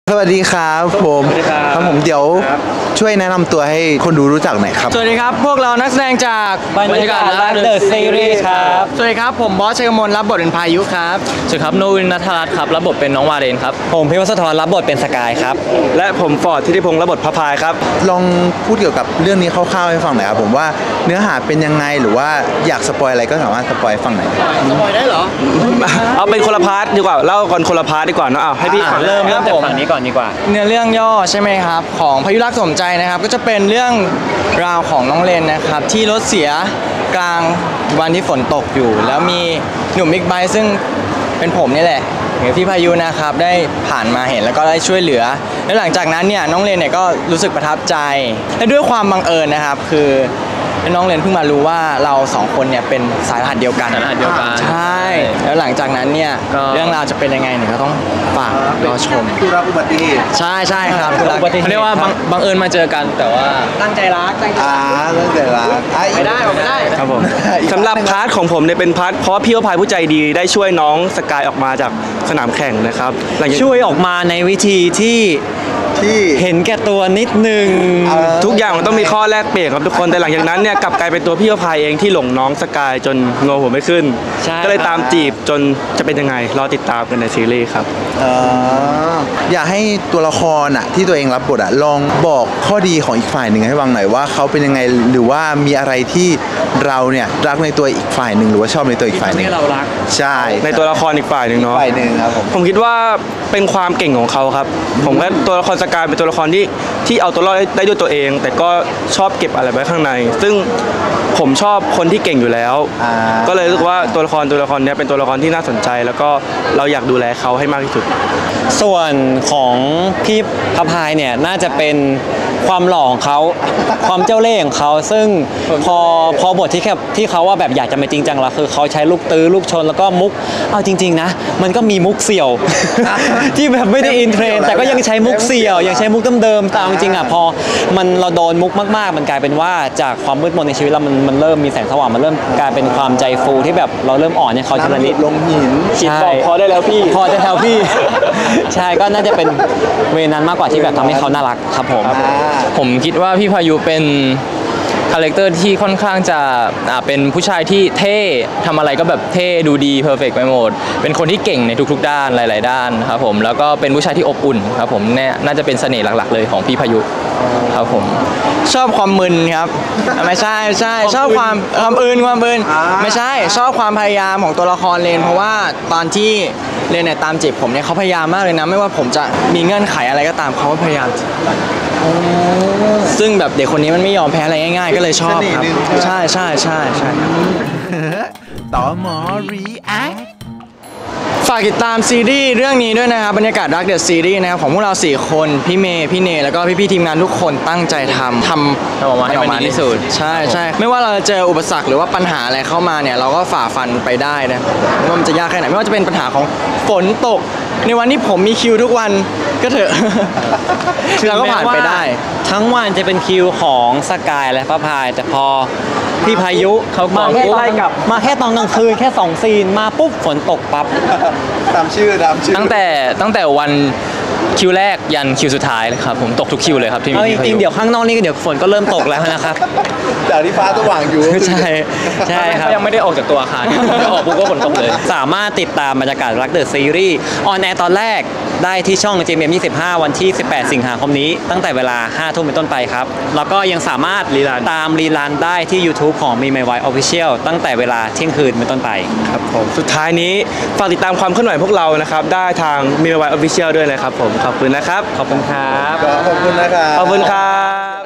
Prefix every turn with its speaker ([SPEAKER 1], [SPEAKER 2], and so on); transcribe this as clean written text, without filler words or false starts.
[SPEAKER 1] สวัสดีครับผมครับผมเดี๋ยวช่วยแนะนำตัวให้คนดูรู้จักหน่อยครับ
[SPEAKER 2] สวัสดีครับพวกเรานักแสดงจาก
[SPEAKER 3] บรรยากาศรักเดอะซีรีส์ครับ
[SPEAKER 2] สวัสดีครับผมบอสชัยกมลรับบทเป็นพายุครับ
[SPEAKER 3] สวัสดีครับโนวินนัทรัตน์ครับรับบทเป็นน้องวาเรนครับผมพิมพ์สะทรรับบทเป็นสกายครับ
[SPEAKER 4] และผมฟอร์ดธิติพงษ์รับบทพระพายครับ
[SPEAKER 1] ลองพูดเกี่ยวกับเรื่องนี้คร่าวๆให้ฟังหน่อยครับผมว่าเนื้อหาเป็นยังไงหรือว่าอยากสปอยอะไรก็สามารถสปอยฟังหน่อย
[SPEAKER 2] สปอยได้เหรอ
[SPEAKER 4] เอาเป็นคนละพาร์ทดีกว่าเล่าก่อนคนละพาร์ทดีกว่าเนาะให้พี่
[SPEAKER 3] เริ่มจากฝั่งนี้ก่อนดีกว่า
[SPEAKER 2] เนื้อเรื่องย่อใช่ไหมครับของพายุรักสมใจนะครับก็จะเป็นเรื่องราวของน้องเลนนะครับที่รถเสียกลางวันที่ฝนตกอยู่แล้วมีหนุ่มบิ๊กไบค์ซึ่งเป็นผมนี่แหละหรือพี่พายุนะครับได้ผ่านมาเห็นแล้วก็ได้ช่วยเหลือแล้วหลังจากนั้นเนี่ยน้องเลนเนี่ยก็รู้สึกประทับใจและด้วยความบังเอิญนะครับคือน้องเลนเพิ่งมารู้ว่าเราสองคนเนี่ยเป็นสายรหัสเดียวกันใช่แล้วหลังจากนั้นเนี่ยเรื่องราวจะเป็นยังไงเนี่ยก็ต้องฝากรอชม
[SPEAKER 1] คู่รักอุบัติเหตุ
[SPEAKER 2] ใช่ครับ
[SPEAKER 3] เขาเรียกว่าบังเอิญมาเจอกันแต่ว่า
[SPEAKER 2] ตั้งใจรัก
[SPEAKER 1] ตั้งใจรัก
[SPEAKER 2] ไม่ได้
[SPEAKER 4] ครับผมสำหรับพาร์ทของผมเนี่ยเป็นพาร์ทเพราะว่าพี่พายผู้ใจดีได้ช่วยน้องสกายออกมาจากสนามแข่งนะครับ
[SPEAKER 3] ช่วยออกมาในวิธีที่เห็นแก่ตัวนิดนึง
[SPEAKER 4] ทุกอย่างมันต้องมีข้อแลกเปลี่ยนครับทุกคนแต่หลังจากนั้นเนี่ยกลับกลายเป็นตัวพี่พายเองที่หลงน้องสกายจนงอหัวไม่ขึ้นก็เลยตามจีบจนจะเป็นยังไงรอติดตามกันในซีรีส์ครับ
[SPEAKER 1] อยากให้ตัวละครที่ตัวเองรับบทลองบอกข้อดีของอีกฝ่ายหนึ่งให้ฟังหน่อยว่าเขาเป็นยังไงหรือว่ามีอะไรที่เราเนี่ยรักในตัวอีกฝ่ายหนึ่งหรือว่าชอบในตัวอีกฝ่ายหนึ่ง
[SPEAKER 3] ที่เรารัก
[SPEAKER 1] ใช่
[SPEAKER 4] ในตัวละครอีกฝ่ายหนึ่งเนาะ
[SPEAKER 1] ฝ่ายหนึ่งครับ
[SPEAKER 4] ผมคิดว่าเป็นความเก่งของเขาครับผมว่าตัวละครสกายเป็นตัวละครที่เอาตัวรอดได้ด้วยตัวเองแต่ก็ชอบเก็บอะไรไว้ข้างในซึ่งผมชอบคนที่เก่งอยู่แล้วก็เลยรู้สึกว่าตัวละครนี้เป็นตัวละครที่น่าสนใจแล้วก็เราอยากดูแลเขาให้มากที่สุด
[SPEAKER 3] ส่วนของพี่พระพายเนี่ยน่าจะเป็นความหล่อของเขาความเจ้าเล่ห์ของเขาซึ่งพอบทที่เขาว่าแบบอยากจะมาจริงจังแล้วคือเขาใช้ลูกตื้อลูกชนแล้วก็มุกเอาจริงๆนะมันก็มีมุกเสี่ยว ที่แบบไม่ได้อินเทรนแต่ก็ยังใช้มุกเสี่ยวยังใช้มุกเดิมๆแต่จริงๆพอเราโดนมุกมากๆมันกลายเป็นว่าจากความมืดมนในชีวิตเรามันเริ่มมีแสงสว่างมันเริ่มกลายเป็นความใจฟูที่แบบเราเริ่มอ่อนเนี่ยเขาทีละนิด
[SPEAKER 1] ลงหิน
[SPEAKER 3] คิดบอกพอได้แล้วพี่ใช่ก็น่าจะเป็นเวนั้นมากกว่าที่แบบทำให้เขาน่ารักครับผมคิดว่าพี่พายุเป็นคาแรคเตอร์ที่ค่อนข้างจะเป็นผู้ชายที่เท่ทำอะไรก็แบบเท่ดูดีเพอร์เฟกต์ไปหมดเป็นคนที่เก่งในทุกๆด้านหลายๆด้านครับผมแล้วก็เป็นผู้ชายที่อบอุ่นครับผมเนี่ยน่าจะเป็นเสน่ห์หลักๆเลยของพี่พายุครับผม
[SPEAKER 2] ชอบความมึนครับไม่ใช่ชอบความอื่นไม่ใช่ชอบความพยายามของตัวละครเลนเพราะว่าตอนที่เลนเนี่ยตามจีบผมเนี่ยเขาพยายามมากเลยนะไม่ว่าผมจะมีเงื่อนไขอะไรก็ตามเขาก็พยายามซึ่งแบบเด็กคนนี้มันไม่ยอมแพ้อะไรง่ายๆก็เลยชอบครับใช่
[SPEAKER 1] ต่อหมอรีแอค
[SPEAKER 2] ฝากติดตามซีรีส์เรื่องนี้ด้วยนะครับบรรยากาศรักเดอะซีรีส์นะครับของพวกเรา4คนพี่เมย์พี่เนแล้วก็พี่ทีมงานทุกคนตั้งใจทำ
[SPEAKER 3] ออกมาที่สุด
[SPEAKER 2] ใช่ไม่ว่าเราจะเจออุปสรรคหรือว่าปัญหาอะไรเข้ามาเนี่ยเราก็ฝ่าฟันไปได้นะไม่ว่ามันจะยากแค่ไหนไม่ว่าจะเป็นปัญหาของฝนตกในวันที่ผมมีคิวทุกวันก็เถอะเราก็ผ่านไปได้
[SPEAKER 3] ทั้งวันจะเป็นคิวของสกายและพระพายแต่พอพี่พายุเขามาแค่ตอนกลางคืนแค่2ซีนมาปุ๊บฝนตกปั๊บ
[SPEAKER 1] ตามชื่อ
[SPEAKER 3] ตั้งแต่วันคิวแรกยันคิวสุดท้ายเลยครับผมตกทุกคิวเลยครับที่มีจริงเดี๋ยวข้างนอกนี่เดี๋ยวฝนก็เริ่มตกแล้วนะครับ
[SPEAKER 1] แต่ที่ฟ้าสว่างอยู่
[SPEAKER 3] ใช่ครับ
[SPEAKER 2] ยังไม่ได้ออกจากตัวอาคาร
[SPEAKER 3] ออกปุ๊บก็ฝนตกเลยสามารถติดตามบรรยากาศรักเดอะซีรีส์ออนแอร์ตอนแรกได้ที่ช่อง GMM25 วันที่18สิงหาคมนี้ตั้งแต่เวลา 5 ทุ่มเป็นต้นไปครับแล้วก็ยังสามารถตามรีลันได้ที่ YouTube ของ Me My Wife Official ตั้งแต่เวลาเที่ยงคืนเป็นต้นไป
[SPEAKER 4] ครับผมสุดท้ายนี้ฝากติดตามความเคลื่อนไหวพวกเรานะครับได้ทาง Me My Wife Official ด้วยนะครับผมขอบคุณนะครับ
[SPEAKER 3] ขอบคุณครับ
[SPEAKER 1] ขอบคุณนะครับ
[SPEAKER 4] ขอบคุณครับ